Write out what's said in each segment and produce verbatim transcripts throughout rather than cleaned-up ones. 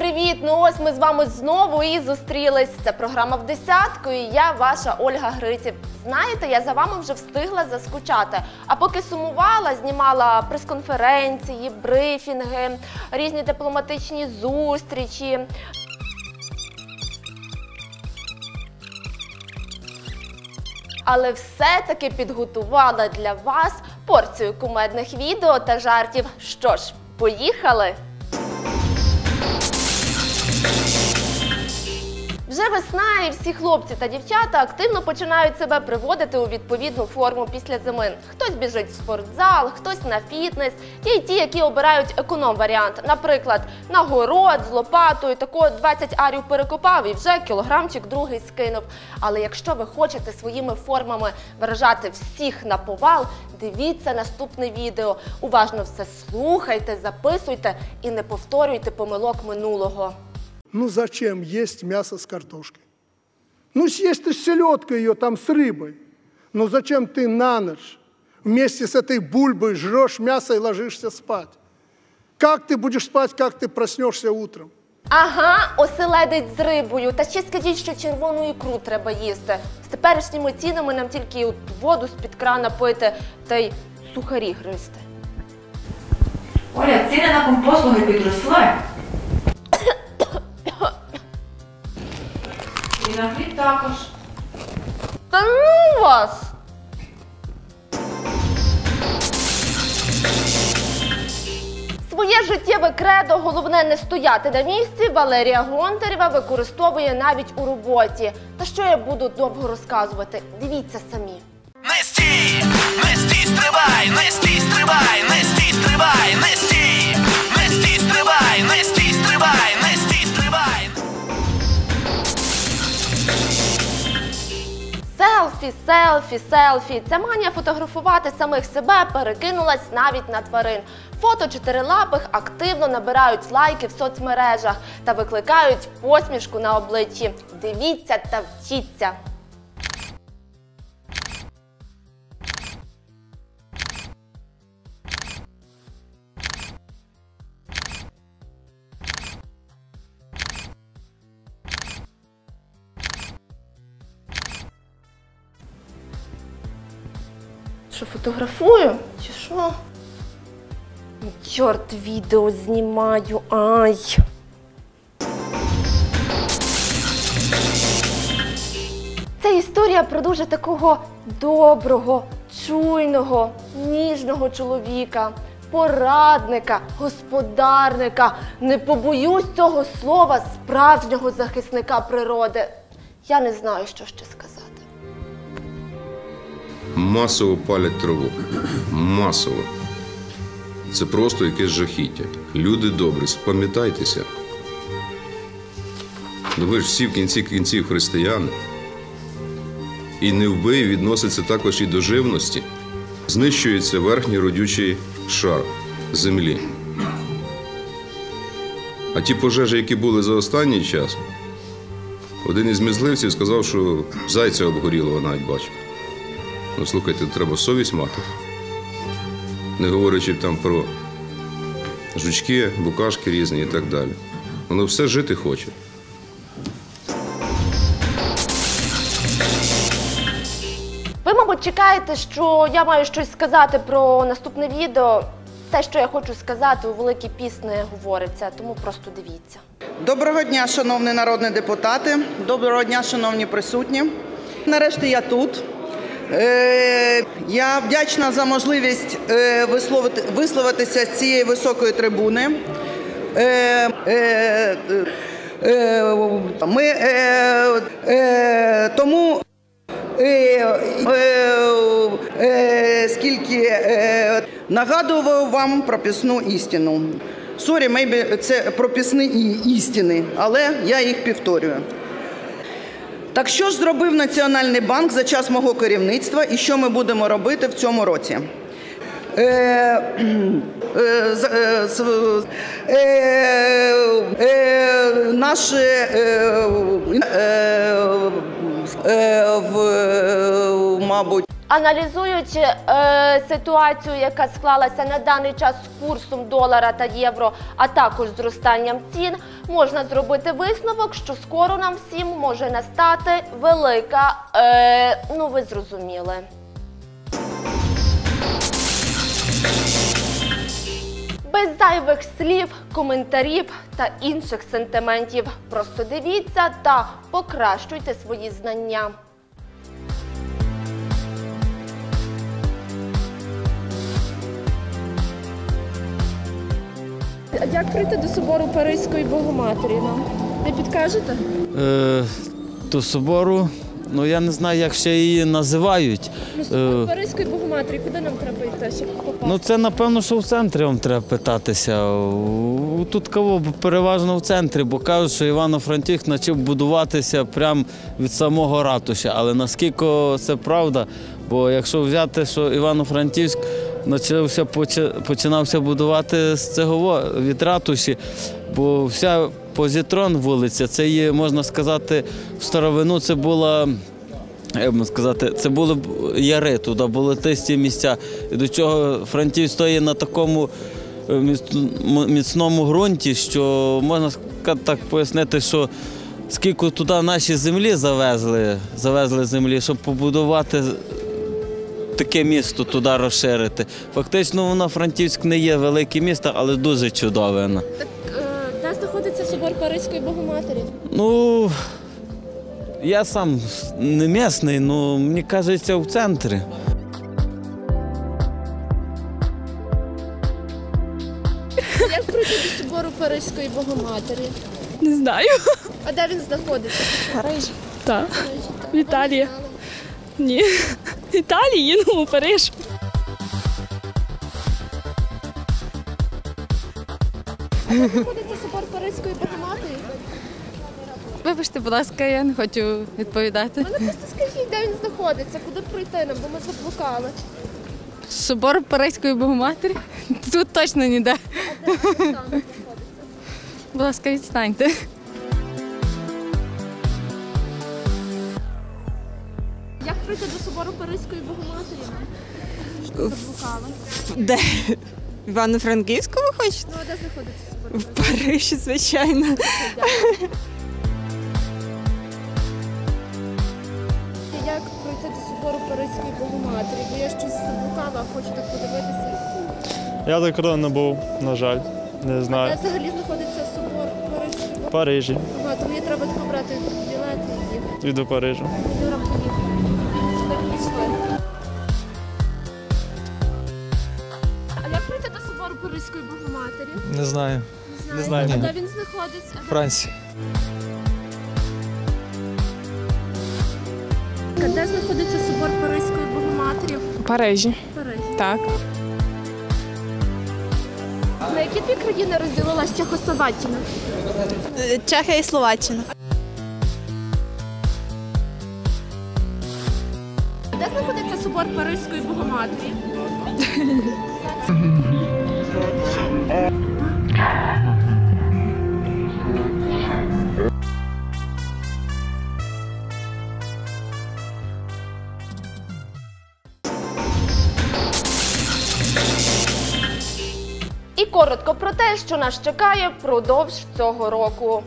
привіт! Ну ось ми з вами знову і зустрілись. Це програма «В десятку» і я, ваша Ольга Гриців. Знаєте, я за вами вже встигла заскучати. А поки сумувала, знімала прес-конференції, брифінги, різні дипломатичні зустрічі. Але все-таки підготувала для вас порцію кумедних відео та жартів. Що ж, поїхали! Вже весна і всі хлопці та дівчата активно починають себе приводити у відповідну форму після зими. Хтось біжить в спортзал, хтось на фітнес. Є й ті, які обирають економ-варіант. Наприклад, на город з лопатою, тако двадцять арів перекопав і вже кілограмчик другий скинув. Але якщо ви хочете своїми формами вражати всіх на повал, дивіться наступне відео. Уважно все слухайте, записуйте і не повторюйте помилок минулого. Ну зачем есть мясо с картошкой? Ну съешь ты селедку ее там с рыбой. Ну зачем ты на ночь вместе с этой бульбой жрешь мясо и ложишься спать? Как ты будешь спать, как ты проснешься утром? Ага, оселедець з рибою. Та ще скажіть, що червону ікру треба їсти. З теперішніми цінами нам тільки от воду з-під крана пити та й сухарі гризти. Оля, ціни на компослуги підросли. І на хліб також. Та ну вас! Своє життєве кредо, головне не стояти на місці, Валерія Гонтарева використовує навіть у роботі. Та що я буду довго розказувати? Дивіться самі. Не стій, не стій, стривай, не стій, стривай, не стій, стривай, не стій, не стій, стривай, не стій, стривай, не стій, стривай. Селфі, селфі, селфі. Ця манія фотографувати самих себе перекинулась навіть на тварин. Фото чотирилапих активно набирають лайки в соцмережах та викликають посмішку на обличчі. Дивіться та вчіться. Що, фотографую? Чи що? Чорт, відео знімаю, ай! Це історія про дуже такого доброго, чуйного, ніжного чоловіка, порадника, господарника, не побоюсь цього слова, справжнього захисника природи. Я не знаю, що ще сказати. Масово палять траву. Масово. Це просто якесь жахіття. Люди добрі, спам'ятайтеся. Ну ви ж всі в кінці кінців християни. І невбий відноситься також і до живності. Знищується верхній родючий шар землі. А ті пожежі, які були за останній час, один із мисливців сказав, що зайця обгорілого навіть бачив. Ну, слухайте, треба совість мати. Не говорячи там про жучки, букашки різні і так далі. Воно все жити хоче. Ви, мабуть, чекаєте, що я маю щось сказати про наступне відео. Те, що я хочу сказати, у Великій Піст не говориться, тому просто дивіться. Доброго дня, шановні народні депутати. Доброго дня, шановні присутні. Нарешті я тут. Я вдячна за можливість висловитися з цієї високої трибуни. Ми тому, скільки нагадую вам прописну істину. Сорі, мейбі, це прописні істини, але я їх повторюю. Так що ж зробив Національний банк за час мого керівництва і що ми будемо робити в цьому році? Е, е, е, е, е, наш, е, е, е, в, мабуть, Аналізуючи е, ситуацію, яка склалася на даний час з курсом долара та євро, а також зростанням цін, можна зробити висновок, що скоро нам всім може настати велика, е, ну ви зрозуміли. Без зайвих слів, коментарів та інших сентиментів. Просто дивіться та покращуйте свої знання. Як прийти до собору Паризької Богоматері нам? Не підкажете? Е, до собору, ну я не знаю, як ще її називають. Собор Паризької Богоматері, куди нам треба йти, щоб попасти? Ну це напевно, що в центрі вам треба питатися. У- Тут кого переважно в центрі, бо кажуть, що Івано-Франківськ почав будуватися прямо від самого ратуші. Але наскільки це правда, бо якщо взяти, що Івано-Франківськ почався, почи- починався будувати з цього від ратуші, бо вся Позітрон вулиця, це є, можна сказати, в старовину це була, як би сказати, це були б яри, туди були тисті місця. І до чого Франківськ стоїть на такому е, міц- міцному ґрунті, що можна ска- так пояснити, що скільки туди наші землі завезли, завезли землі, щоб побудувати таке місто, туди розширити. Фактично, воно Франківськ не є велике місто, але дуже чудове. воно. Так, е, де знаходиться собор Паризької Богоматері? Ну, я сам не місний, але мені кажеться, в центрі. Як прийти до собору Паризької Богоматері? Не знаю. А де він знаходиться? Париж. Так. В Італії. Ні. В Італії, ну, Париж. Знаходиться собор Паризької Богоматері? Вибачте, будь ласка, я не хочу відповідати. Ну просто скажіть, де він знаходиться, куди пройти нам, бо ми заблукали. Собор Паризької Богоматері? Тут точно ніде. А де він там знаходиться? Будь ласка, відстаньте. Як пройти до собору Паризької Богоматері? Що заблукали. Де? В Івано-Франківську ви хочете? Ну, а де знаходиться собор? В Парижі, звичайно. Як пройти до собору Паризької Богоматері? Бо я щось заблукала, хочу так подивитися. Я так давно не був, на жаль, не Де знаю. взагалі знаходиться собор Паризької В Богоматері? Парижі, Ага, то мені треба тако брати білети і їхати. від до Парижу. Юра поїхав. Так пішли. А як прийти до собору Паризької Богоматері? Не знаю. Не знаю. А Ні. де він знаходиться? А де- Франції. А де знаходиться собор Паризької Богоматері? В Парижі. В Парижі. Так. На які дві країни розділилась Чехословаччина? Чехія і Словаччина. Де знаходиться собор Паризької Богоматері? І коротко про те, що нас чекає впродовж цього року.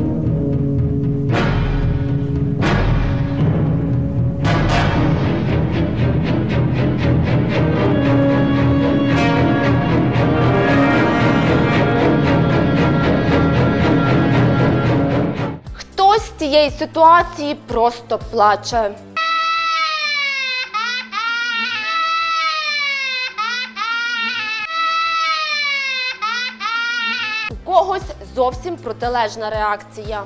Хтось з цієї ситуації просто плаче. У когось зовсім протилежна реакція.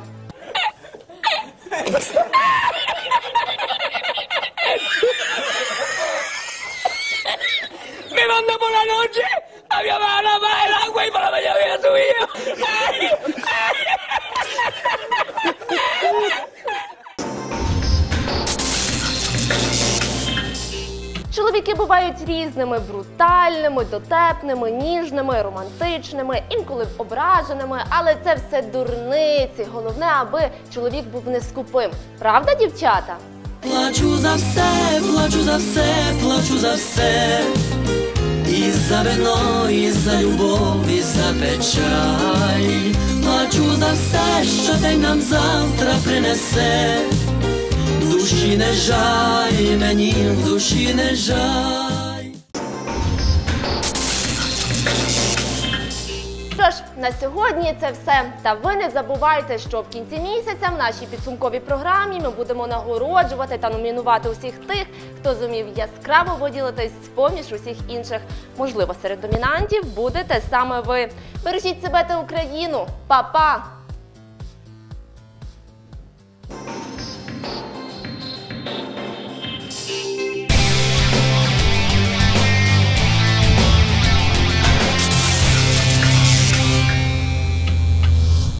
Me manda por la noche a mi mamá a lavar el agua y por la mañana viene su hijo. Чоловіки бувають різними – брутальними, дотепними, ніжними, романтичними, інколи ображеними, але це все дурниці. Головне, аби чоловік був не скупим. Правда, дівчата? Плачу за все, плачу за все, плачу за все. І за вино, і за любов, і за печаль. Плачу за все, що день нам завтра принесе. Душі не жаль, мені в душі не жаль. Що ж, на сьогодні це все. Та ви не забувайте, що в кінці місяця в нашій підсумковій програмі ми будемо нагороджувати та номінувати усіх тих, хто зумів яскраво виділитись з-поміж усіх інших. Можливо, серед номінантів будете саме ви. Бережіть себе та Україну. Па-па!